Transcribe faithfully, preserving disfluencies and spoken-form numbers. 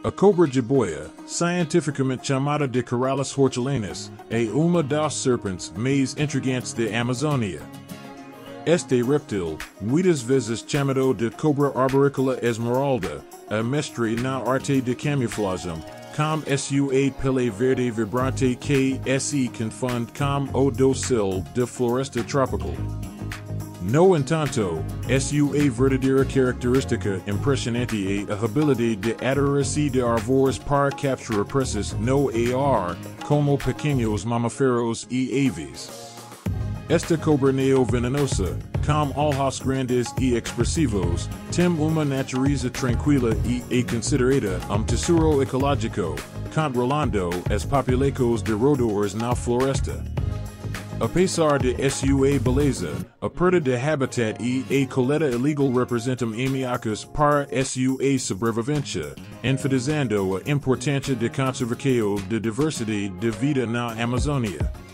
A cobra Jibóia, cientificamente chamada de Corallus hortulanus, é uma das serpentes mais intrigantes da Amazônia. Este reptile, muitas vezes chamado de cobra arboricola esmeralda, é mestre na arte de camuflagem, com sua pele verde vibrante que se confunde com o dócil de floresta tropical. No entanto, sua verdadeira característica impressionante é a habilidade de atrair de árvores para capturar presas no ar, como pequenos mamíferos e aves. Esta cobra neo-venenosa, com olhos grandes e expressivos, tem uma natureza tranquila e é considerada um tesouro ecológico, controlando as populações de roedores na floresta. Apesar de sua beleza, a perda de habitat e a coleta ilegal representam ameaças para sua sobrevivência, enfatizando a importância de conservação de diversidade de vida na Amazônia.